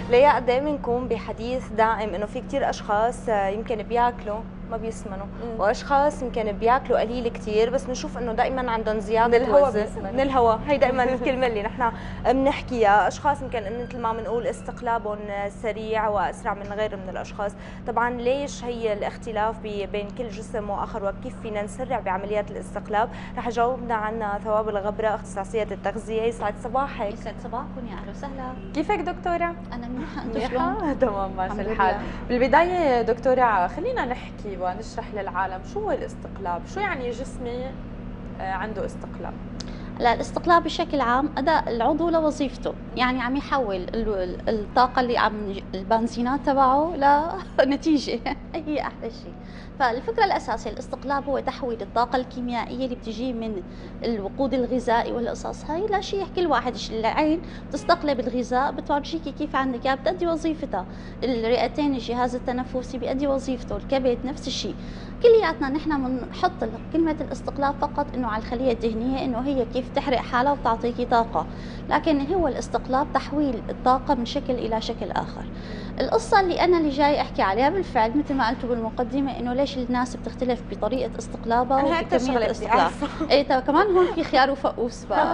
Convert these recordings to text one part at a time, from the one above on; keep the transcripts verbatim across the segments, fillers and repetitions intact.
ليا قد ايه بنكون بحديث دائم انه في كثير اشخاص آه، يمكن بياكلوا ما بيسمنوا، مم. واشخاص يمكن بياكلوا قليل كثير بس بنشوف انه دائما عندهم من زياده الهوا وزن. بيسمنوا. من الهوا، هي دائما الكلمه اللي نحن بنحكيها. اشخاص يمكن مثل ما بنقول استقلابهم سريع واسرع من غير من الاشخاص. طبعا ليش هي الاختلاف بي- بين كل جسم واخر، وكيف فينا نسرع بعمليات الاستقلاب؟ رح يجاوبنا عنها ثواب الغبره، اختصاصيه التغذيه. يسعد صباحك. يسعد صباحكم، يا اهلا وسهلا. كيفك دكتورة؟ انا منيحه، انتم شلون؟ منيحة؟ تمام ماشي الحمد الحال. لله. بالبداية دكتورة خلينا نحكي ونشرح للعالم شو هو الاستقلاب، شو يعني جسمي آه، عنده استقلاب؟ لا، الاستقلاب بشكل عام اداء العضو لوظيفته، يعني عم يحول ال- ال- الطاقه اللي عم البنزينات تبعه لنتيجه هي احلى شيء. فالفكره الاساسيه الاستقلاب هو تحويل الطاقه الكيميائيه اللي بتجي من الوقود الغذائي والقصص هاي لشيء. كل واحد العين تستقلب الغذاء بتورجيكي كيف عندك اياه بتأدي وظيفتها، الرئتين الجهاز التنفسي بيأدي وظيفته، الكبد نفس الشيء. كلياتنا نحن بنحط كلمه الاستقلاب فقط انه على الخليه الدهنيه، انه هي كيف تحرق حالها وتعطيكي طاقه، لكن هو الاستقلاب تحويل الطاقه من شكل الى شكل اخر. القصه اللي انا اللي جاي احكي عليها بالفعل مثل ما قلتوا بالمقدمه، انه ليش الناس بتختلف بطريقه استقلابها انا هيك وبكميه شغله بدي الاستقلاب. اعرفها. اي طيب كمان هون في خيار وفقوس ف...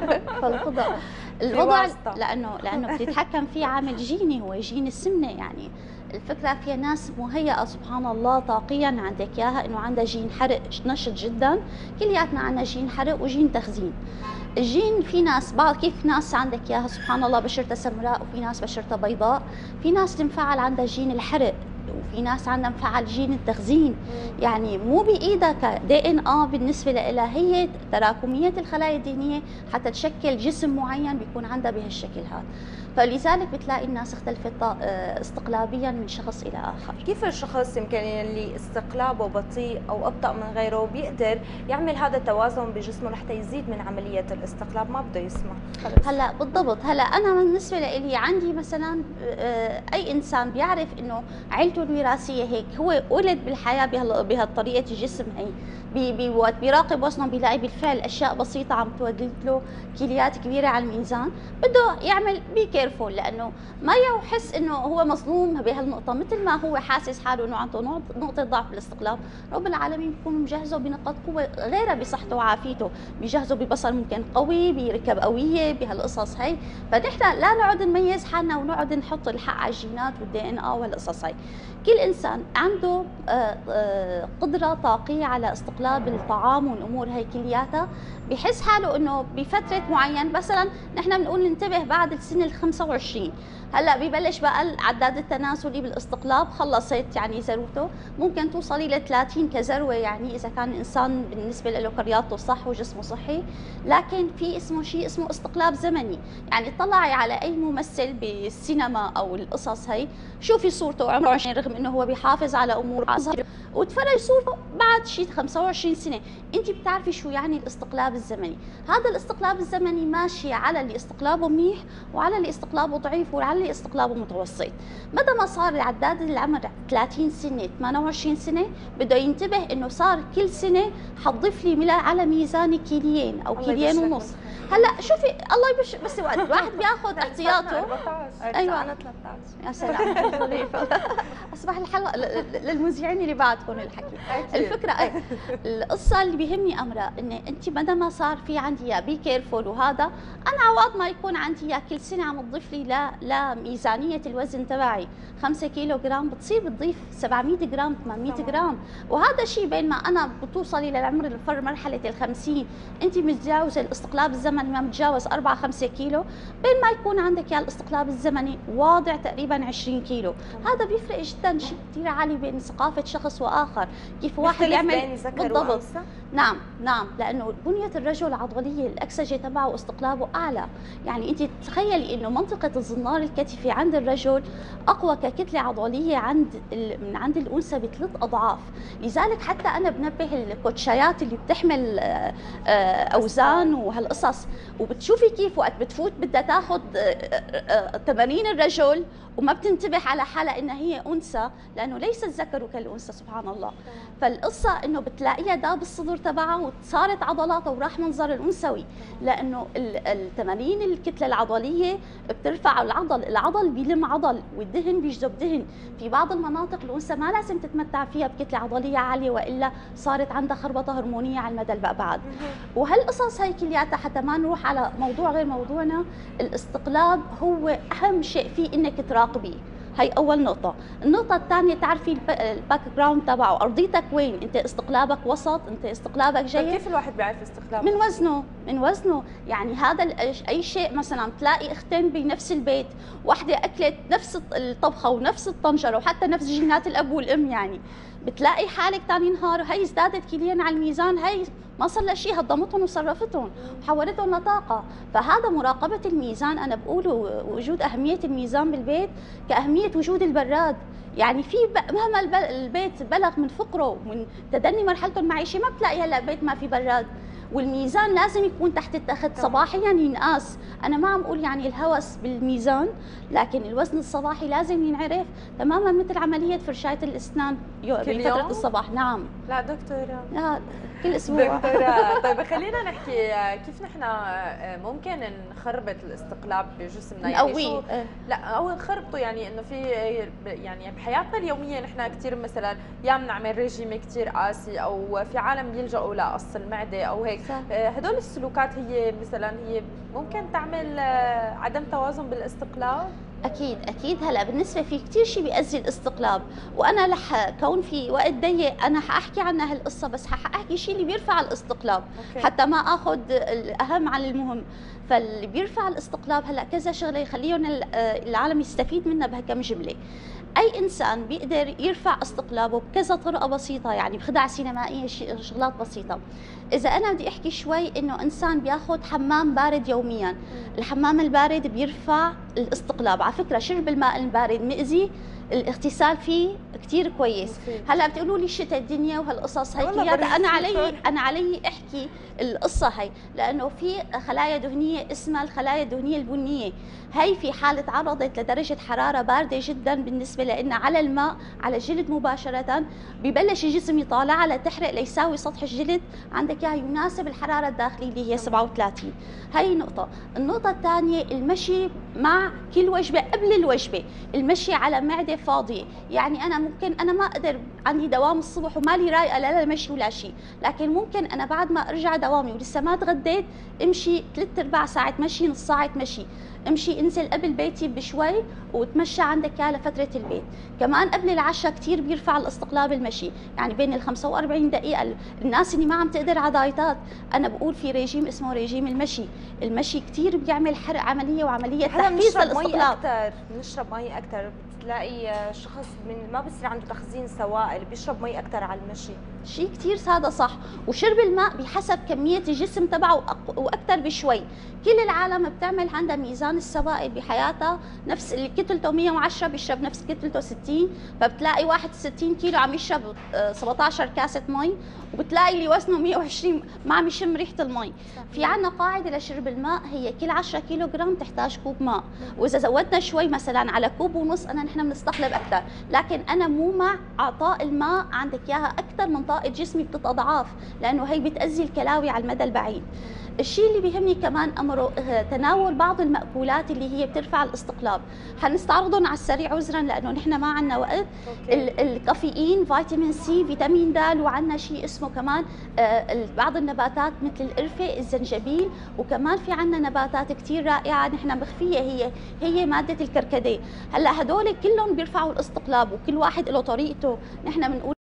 فالوضع الوضع واسطة. لانه لانه بتتحكم فيه عامل جيني، هو جين السمنه. يعني الفكره فيها ناس مهيئه سبحان الله طاقيا عندك اياها انه عندها جين حرق نشط جدا، كلياتنا عندنا جين حرق وجين تخزين. الجين في ناس بعض كيف ناس عندك اياها سبحان الله بشرتها سمراء، وفي ناس بشرتها بيضاء، في ناس تنفعل عندها جين الحرق، وفي ناس عندها مفعل جين التخزين. يعني مو بايدك دي ان اه بالنسبه لها، هي تراكميه الخلايا الدهنيه حتى تشكل جسم معين بيكون عندها بهالشكل هذا. فلذلك بتلاقي الناس اختلفت استقلابيا من شخص الى اخر. كيف الشخص يمكن اللي استقلابه بطيء او ابطا من غيره بيقدر يعمل هذا التوازن بجسمه لحتى يزيد من عمليه الاستقلاب؟ ما بده يسمع. هلا بالضبط، هلا انا بالنسبه لي عندي مثلا آه، اي انسان بيعرف انه عيلته الوراثيه هيك، هو ولد بالحياه بهال- بهالطريقه الجسم هي، بي بي وقت بيراقب وزنه بيلاقي بالفعل اشياء بسيطه عم تولد له كيليات كبيره على الميزان، بده يعمل بي كيرفول لانه ما يحس انه هو مظلوم بهالنقطه، مثل ما هو حاسس حاله انه عنده نقط- نقطه ضعف بالاستقلاب، رب العالمين بيكون مجهزه بنقاط قوه غيرها بصحته وعافيته، بيجهزه ببصر ممكن قوي، بركب قويه، بهالقصص هي. فنحن لا نقعد نميز حالنا ونقعد نحط الحق على الجينات والدي ان اه والقصص هي. كل انسان عنده آه، آه، قدره طاقيه على استقلاب الطعام والامور هي كلياتها، بحس حاله انه بفتره معين مثلا نحن بنقول ننتبه بعد السنه ال خمسة وعشرين، هلا ببلش بقى العداد التناسلي بالاستقلاب خلصت يعني ذروته، ممكن توصلي ل ثلاثين كذروه يعني اذا كان الانسان بالنسبه له كرياضته صح وجسمه صحي. لكن في اسمه شيء اسمه استقلاب زمني، يعني اطلعي على اي ممثل بالسينما او القصص هي، شوفي صورته عمره عشرين رغم انه هو بيحافظ على امور وتفرج صورته بعد شيء خمسة وعشرين سنه، انت بتعرفي شو يعني الاستقلاب الزمني. هذا الاستقلاب الزمني ماشي على اللي استقلابه منيح وعلى اللي استقلابه ضعيف وعلى اللي استقلابه متوسط. متى ما صار عداد العمر ثلاثين سنه ثمانية وعشرين سنه بده ينتبه انه صار كل سنه حتضيف لي على ميزاني كيليين او كيليين ونص. هلا شوفي الله يبش بس وقت الواحد بياخذ احتياطه. ايوه انا ثلاثة عشر. يا سلام ظريفه. اصبح الحلقه للمذيعين اللي بعدكم الحكي. الفكره ايه القصه اللي بيهمني امرا ان انت مدى ما صار في عندي يا بي كيرفول، وهذا انا عوض ما يكون عندي يا كل سنه عم تضيف لي لا لا ميزانيه الوزن تبعي خمسة كيلو جرام، بتصير بتضيف سبعمية جرام ثمانمية جرام، وهذا شيء بين ما انا بتوصلي للعمر الفر مرحله الخمسين انت متجاوزه الاستقلاب الزمني ما متجاوز أربعة خمسة كيلو، بين ما يكون عندك يا الاستقلاب الزمني واضع تقريبا عشرين كيلو. هذا بيفرق جدا، شيء كثير عالي بين ثقافه شخص واخر، كيف واحد يعمل بالضبط. نعم نعم، لانه بنيه الرجل العضليه الاكسجه تبعه واستقلابه اعلى، يعني انت تخيلي انه منطقه الزنار الكتفي عند الرجل اقوى ككتله عضليه عند من عند الانثى بثلاث اضعاف. لذلك حتى انا بنبه الكوتشيات اللي بتحمل اوزان وهالقصص، وبتشوفي كيف وقت بتفوت بدها تاخذ تمارين الرجل وما بتنتبه على حالها انها هي انثى، لانه ليس الذكر كالانثى سبحان الله. فالقصه انه بتلاقيها داب الصدر تبعها وصارت عضلاتها وراح منظر الانثوي، لانه التمارين الكتله العضليه بترفع العضل، العضل بيلم عضل والدهن بيجذب دهن. في بعض المناطق الانثى ما لازم تتمتع فيها بكتله عضليه عاليه، والا صارت عندها خربطه هرمونيه على المدى الابعد. وهالقصص هي كلياتها حتى ما نروح على موضوع غير موضوعنا، الاستقلاب هو اهم شيء فيه انك تراقبيه. هي اول نقطه. النقطه الثانيه تعرفي الباك جراوند تبعه، ارضيتك وين، انت استقلابك وسط، انت استقلابك جيد. كيف الواحد بيعرف استقلابه؟ من وزنه، من وزنه. يعني هذا اي شيء، مثلا تلاقي اختين بنفس البيت، واحده اكلت نفس الطبخه ونفس الطنجره وحتى نفس جينات الاب والام، يعني بتلاقي حالك ثاني نهار هي ازدادت كيلين على الميزان، هي ما صار لها شيء، هضمتهم وصرفتهم وحولتهم لطاقه. فهذا مراقبه الميزان، انا بقول وجود اهميه الميزان بالبيت كاهميه وجود البراد. يعني في مهما البيت بلغ من فقره ومن تدني مرحلته المعيشيه ما بتلاقي هلا بيت ما في براد. والميزان لازم يكون تحت التخت صباحيا ينقاس. انا ما عم اقول يعني الهوس بالميزان، لكن الوزن الصباحي لازم ينعرف تماما مثل عمليه فرشايه الاسنان بفتره الصباح. نعم. لا دكتوره، لا كل اسبوع. دكتوره طيب خلينا نحكي كيف نحن ممكن نخربط الاستقلاب بجسمنا، يعني نقويه. لا او نخربطه، يعني انه في يعني بحياتنا اليوميه نحن كثير مثلا يا بنعمل ريجيم كثير قاسي، او في عالم بيلجأوا لقص المعده او هيك. هدول السلوكات هي مثلا هي ممكن تعمل عدم توازن بالاستقلاب؟ اكيد اكيد. هلا بالنسبه في كثير شيء بيأذي الاستقلاب، وانا رح كون في وقت ضيق انا حاحكي عنها هالقصه، بس حاحكي شيء اللي بيرفع الاستقلاب. أوكي. حتى ما اخذ الاهم عن المهم. فاللي بيرفع الاستقلاب هلا كذا شغله يخليهم العالم يستفيد منها بهكم جمله. اي انسان بيقدر يرفع استقلابه بكذا طريقه بسيطه، يعني بخدع سينمائيه، شغلات بسيطه. اذا انا بدي احكي شوي انه انسان بياخذ حمام بارد يوميا، الحمام البارد بيرفع الاستقلاب. على فكره شرب الماء البارد مئذي، الاغتسال فيه كثير كويس. هلا بتقولوا لي شتاء الدنيا وهالقصص هي كلياتها، انا علي انا علي احكي القصه هي، لانه في خلايا دهنيه اسمها الخلايا الدهنيه البنيه، هي في حال تعرضت لدرجه حراره بارده جدا بالنسبه لنا على الماء على الجلد مباشره، ببلش الجسم يطالعها لتحرق ليساوي سطح الجلد عندك اياه يناسب الحراره الداخليه اللي هي سبعة وثلاثين. هي نقطه. النقطه الثانيه المشي مع كل وجبه قبل الوجبه، المشي على معده فاضيه. يعني انا ممكن انا ما اقدر عندي دوام الصبح ومالي رايقه لا للمشي ولا شيء، لكن ممكن انا بعد ما ارجع دوامي ولسه ما تغديت امشي ثلاث ارباع ساعه مشي، نص ساعه مشي، امشي انزل قبل بيتي بشوي وتمشى عندك اياه لفتره البيت. كمان قبل العشاء كثير بيرفع الاستقلاب المشي، يعني بين ال خمسة وأربعين دقيقه. الناس اللي ما عم تقدر على دايتات، انا بقول في ريجيم اسمه ريجيم المشي، المشي كثير بيعمل حرق عمليه وعمليه تحفيز للاستقلاب. اكثر بنشرب مي اكثر، بتلاقي شخص من ما بصير عنده تخزين سوائل بيشرب مي اكثر على المشي. شيء كثير هذا صح. وشرب الماء بحسب كميه الجسم تبعه واكثر بشوي. كل العالم بتعمل عندها ميزان السوائل بحياتها، نفس اللي كتلته مية وعشرة بيشرب نفس كتلته ستين، فبتلاقي واحد وستين كيلو عم يشرب سبعة عشر كاسه مي، وبتلاقي اللي وزنه مية وعشرين ما عم يشم ريحه المي. في عندنا قاعده لشرب الماء، هي كل عشرة كيلو جرام تحتاج كوب ماء، واذا زودنا شوي مثلا على كوب ونص انا نحن بنستقلب اكثر، لكن انا مو مع اعطاء الماء عندك اياها اكثر من طاقه جسمي بثلاث اضعاف، لانه هي بتاذي الكلاوي على المدى البعيد. الشيء اللي بيهمني كمان امره تناول بعض المأكولات اللي هي بترفع الاستقلاب، حنستعرضهم على السريع عذرا لانه نحن ما عندنا وقت. الكافيين، فيتامين سي، فيتامين د، وعندنا شيء اسمه كمان بعض النباتات مثل القرفه، الزنجبيل، وكمان في عندنا نباتات كثير رائعه نحن مخفيه هي هي ماده الكركديه. هلا هدول كلهم بيرفعوا الاستقلاب وكل واحد له طريقته. نحن بنقول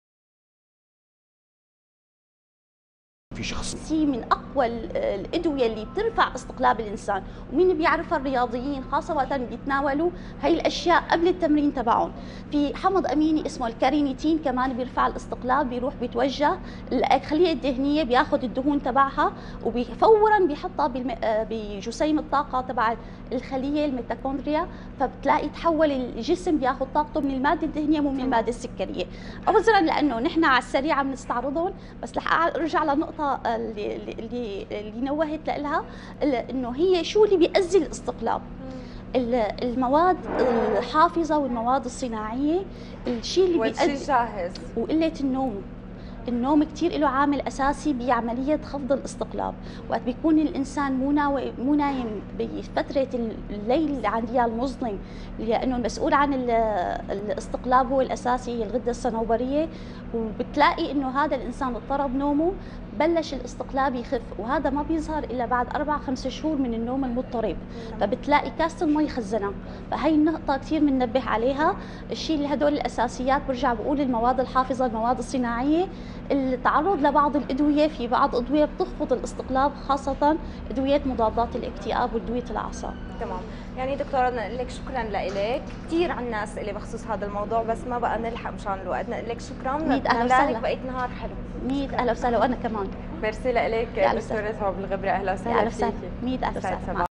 في شخص من اقوى الادويه اللي بترفع استقلاب الانسان، ومين بيعرفها؟ الرياضيين خاصه بيتناولوا هي الاشياء قبل التمرين تبعهم. في حمض اميني اسمه الكارينيتين كمان بيرفع الاستقلاب، بيروح بيتوجه الخليه الدهنيه بياخذ الدهون تبعها وفورا بيحطها بجسيم الطاقه تبع الخليه الميتوكوندريا، فبتلاقي تحول الجسم بياخذ طاقته من الماده الدهنيه مو من الماده السكريه. عذرا لانه نحن على السريع عم نستعرضهم، بس رح ارجع لنقطه اللي اللي اللي نوهت لها انه هي شو اللي بيأذي الاستقلاب. المواد الحافظه والمواد الصناعيه الشيء اللي بيؤدي جاهز، وقله النوم. النوم كثير له عامل اساسي بعمليه خفض الاستقلاب. وقت بيكون الانسان مو ناوي مو نايم بفتره الليل اللي عندها المظلم، لانه المسؤول عن الاستقلاب هو الاساسي هي الغده الصنوبريه، وبتلاقي انه هذا الانسان اضطرب نومه بلش الاستقلاب يخف، وهذا ما بيظهر الا بعد اربع خمس شهور من النوم المضطرب، فبتلاقي كاسه المي خزنه. فهي النقطه كثير بننبه عليها. الشيء اللي هدول الاساسيات برجع بقول المواد الحافظه، المواد الصناعيه، التعرض لبعض الادويه، في بعض ادويه بتخفض الاستقلاب، خاصه ادويه مضادات الاكتئاب وادويه الاعصاب. تمام. يعني دكتوره بدنا نقول لك شكرا لك، كثير عنا اسئله بخصوص هذا الموضوع بس ما بقى نلحق مشان الوقت. نقول لك شكرا، ميت اهلا وسهلا، بقيت نهار حلو. ميت اهلا وسهلا، وانا كمان ميرسي لك دكتوره ثواب الغبري، اهلا وسهلا فيكي. ميت اهلا وسهلا.